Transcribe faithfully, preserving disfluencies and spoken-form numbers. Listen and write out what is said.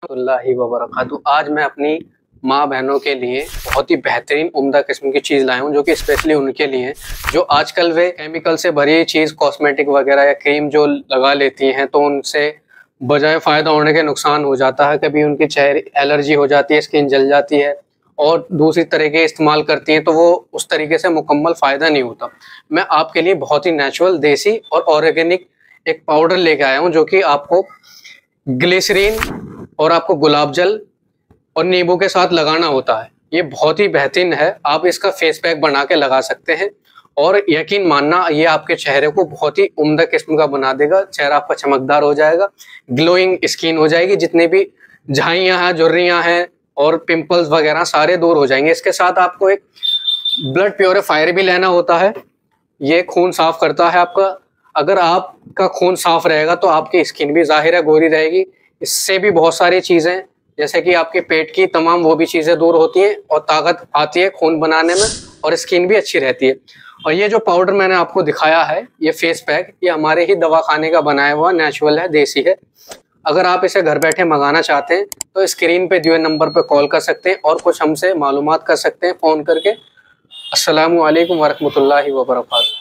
वरहमतुल्लाहि वबरकातुहू। आज मैं अपनी माँ बहनों के लिए बहुत ही बेहतरीन उम्दा किस्म की चीज़ लाया हूँ, जो कि स्पेशली उनके लिए है जो आजकल वे केमिकल से भरी चीज़ कॉस्मेटिक वगैरह या क्रीम जो लगा लेती हैं, तो उनसे बजाय फ़ायदा होने के नुकसान हो जाता है। कभी उनके चेहरे एलर्जी हो जाती है, स्किन जल जाती है और दूसरी तरीके इस्तेमाल करती हैं तो वो उस तरीके से मुकम्मल फ़ायदा नहीं होता। मैं आपके लिए बहुत ही नेचुरल, देसी और ऑर्गेनिक एक पाउडर लेके आया हूँ, जो कि आपको ग्लिसरीन और आपको गुलाब जल और नींबू के साथ लगाना होता है। ये बहुत ही बेहतरीन है। आप इसका फेस पैक बना के लगा सकते हैं और यकीन मानना, ये आपके चेहरे को बहुत ही उम्दा किस्म का बना देगा। चेहरा आपका चमकदार हो जाएगा, ग्लोइंग स्किन हो जाएगी। जितने भी झाइयाँ हैं, झुर्रियाँ हैं और पिंपल्स वगैरह सारे दूर हो जाएंगे। इसके साथ आपको एक ब्लड प्योरीफायर भी लेना होता है। ये खून साफ करता है आपका। अगर आपका खून साफ रहेगा तो आपकी स्किन भी ज़ाहिर है गोरी रहेगी। इससे भी बहुत सारी चीज़ें, जैसे कि आपके पेट की तमाम वो भी चीज़ें दूर होती हैं और ताकत आती है खून बनाने में और स्किन भी अच्छी रहती है। और ये जो पाउडर मैंने आपको दिखाया है, ये फेस पैक, ये हमारे ही दवाखाने का बनाया हुआ नेचुरल है, देसी है। अगर आप इसे घर बैठे मंगाना चाहते हैं तो स्क्रीन पे दिए नंबर पर कॉल कर सकते हैं और कुछ हमसे मालूमात कर सकते हैं फ़ोन करके। अस्सलामु अलैकुम वरहमतुल्लाहि वबरकातुहू।